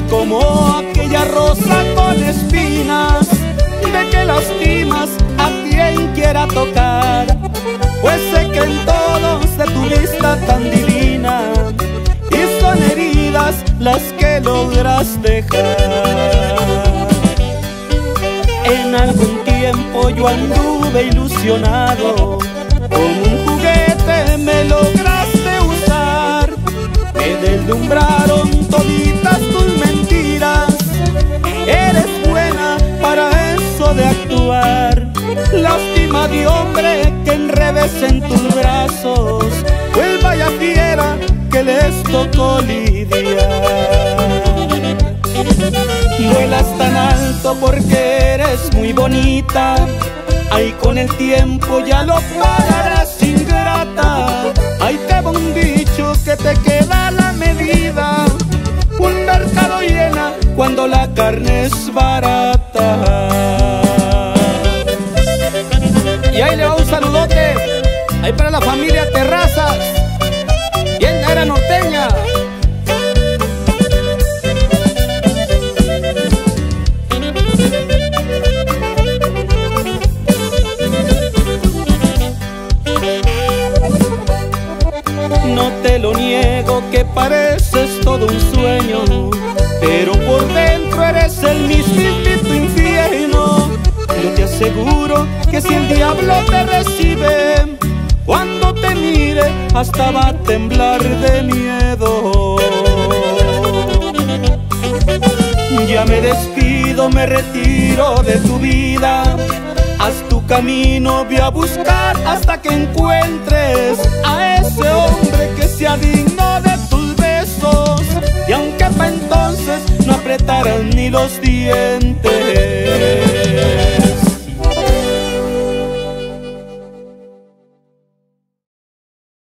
como aquella rosa con espinas, de que lastimas a quien quiera tocar, pues sé que en todos de tu vista tan divina, y son heridas las que logras dejar. En algún tiempo yo anduve ilusionado, como un juguete me lograste usar, me deslumbraron toditas tus mentiras, eres buena para eso de actuar. Lástima de hombre que enrevés en tus brazos, pues vaya fiera que les tocó lidiar. Vuelas tan alto porque eres muy bonita, ay, con el tiempo ya lo pagarás, ingrata. Ay, te va un dicho que te queda a la medida, un mercado llena cuando la carne es barata. Y ahí le va un saludote, ahí para la familia Terrazas, bien era norteña. No te lo niego que pareces todo un sueño, pero por dentro eres el mismito infierno. Yo te aseguro que si el diablo te recibe, cuando te mire hasta va a temblar de miedo. Ya me despido, me retiro de tu vida, haz tu camino, ve a buscar hasta que encuentres a ese hombre que sea digno de tus besos, y aunque para entonces no apretarán ni los dientes.